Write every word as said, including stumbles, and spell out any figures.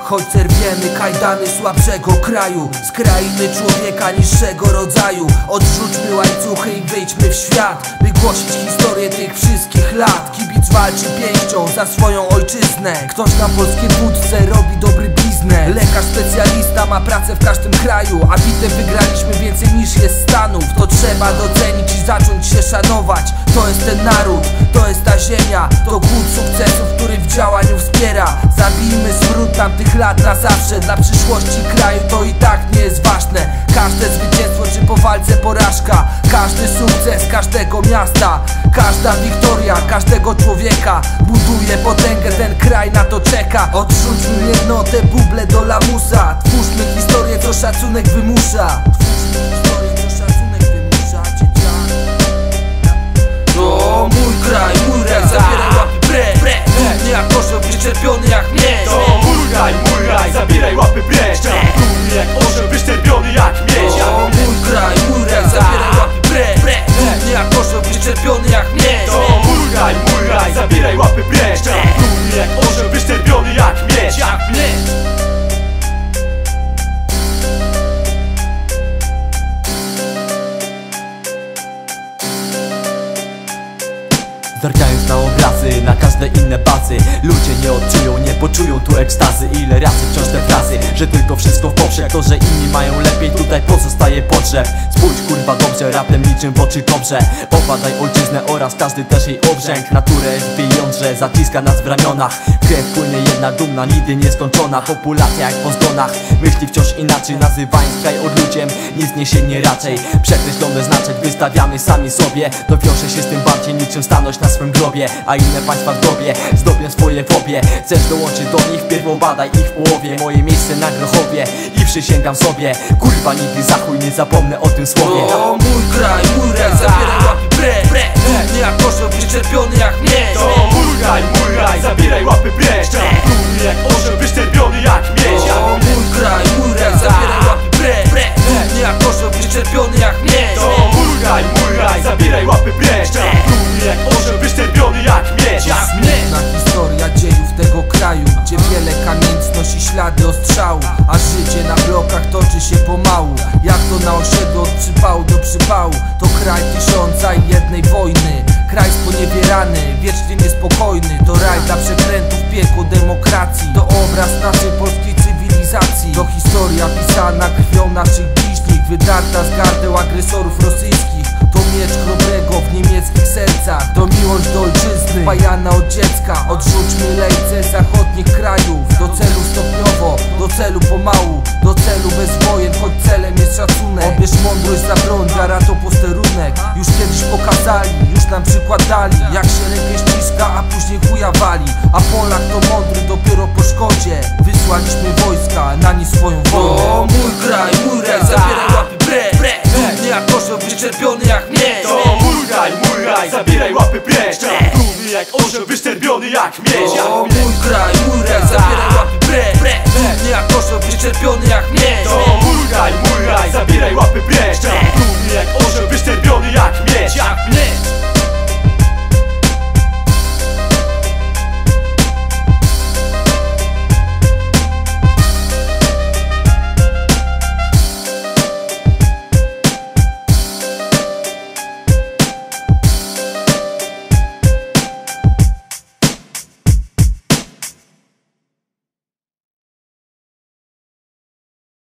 Choć zerwiemy kajdany słabszego kraju, z krainy człowieka niższego rodzaju. Odrzućmy łańcuchy i wyjdźmy w świat, by głosić historię tych wszystkich lat. Kibic walczy pięścią za swoją ojczyznę, ktoś na polskiej wódce robi dobry biznes. Lekarz specjalista ma pracę w każdym kraju, a bitew wygraliśmy więcej niż jest stanów. To trzeba docenić i zacząć się szanować. To jest ten naród, to jest ta ziemia, to głód sukcesów, który w działaniu wspiera. Zabijmy smród tamtych lat na zawsze. Dla przyszłości kraju to i tak nie jest ważne. Każde zwycięstwo czy po walce porażka, każdy sukces każdego miasta, każda wiktoria każdego człowieka buduje potęgę, ten kraj na to czeka. Odrzućmy jednotę, buble do lamusa. Twórzmy historię, co szacunek wymusza. Twórzmy historię, co szacunek wymusza. To mój kraj, mój raj, zabieraj łapy precz. Dumny jak orzeł, wyczerpiony jak miecz. To mój raj, mój raj, zabieraj łapy precz. Dumny jak orzeł, wyczerpiony jak miecz. To mój kraj, mój raj, zabieraj łapy precz. Dumny jak orzeł, wyczerpiony jak miecz. To mój raj, mój raj, zabieraj łapy precz. Dumny jak orzeł, wyczerpiony jak miecz. Jak miecz. Zerkając na obrazy, na każde inne bazy, ludzie nie odczują, nie poczują tu ekstazy. Ile razy wciąż te frazy, że tylko wszystko w poprzek. To, że inni mają lepiej, tutaj pozostaje potrzeb. Spójrz kurwa dobrze, rapem niczym w oczy dobrze. Opadaj ojczyznę oraz każdy też jej obrzęk. Naturę jest wyjątrze, zaciska nas w ramionach. Krew płynie jedna dumna, nigdy nieskończona. Populacja jak po zgonach, myśli wciąż inaczej. Nazywając kraj odludziem, nic nie sięgnie raczej. Przekreślone znaczek wystawiamy sami sobie. Dowiąże się z tym bardziej niczym stanąć na swym globie, a inne państwa w grobie zdobią swoje fobie. Chcesz dołączyć do nich, wpierw obadaj ich w połowie. Moje miejsce na Grochowie i przysięgam sobie, kurwa nigdy za chuj nie zapomnę o tym słowie. To mój kraj, mój raj, zabieraj łapy precz. Dumny jak orzeł, wyczerpiony jak miecz. To mój raj, mój raj, zabieraj łapy precz. Dumny jak orzeł, wyczerpiony jak miecz. To mój kraj, mój raj, zabieraj łapy precz. Dumny jak orzeł, wyczerpiony jak miecz. To mój raj, mój raj, zabieraj łapy precz. Dumny jak orzeł, wyczerpiony jak miecz. Smutna historia dziejów tego kraju, gdzie wiele kamienic nosi ślady ostrzału, a życie na blokach toczy się pomału. Jak to na osiedlu od przypału do przypału. To kraj tysiąca i jednej wojny, kraj sponiewierany, wiecznie niespokojny. To raj dla przekrętów, piekło demokracji. To obraz naszej polskiej cywilizacji. To historia pisana krwią naszych bliźnich, wydarta z gardeł agresorów rosyjskich. To miecz chrobrego w niemieckich sercach. To miłość do ojczyzny, pajana od dziecka. Odrzućmy lejce zachodnich krajów. Do celu stopniowo, do celu pomału, do celu bez wojen, choć celem jest szacunek. Obierz mądrość za broń, wiara to posterunek. Już kiedyś pokazali, już nam przykład dali, jak się rękę ściska, a później chuja wali. A Polak to mądry dopiero po szkodzie. Wysłaliśmy wojska, na nie swoją wolę. To mój kraj, mój raj, zabieraj łapy precz. Dumny jak orzeł, wyczerpiony jak miecz. To mój raj, mój raj, zabieraj łapy precz. Dumny jak orzeł, wyszczerbiony jak miecz. To mój kraj, mój raj, zabieraj łapy precz. Dumny jak orzeł, wyczerpiony jak miecz. To mój raj, mój raj, zabieraj łapy precz. Dumny jak orzeł, wyszczerbiony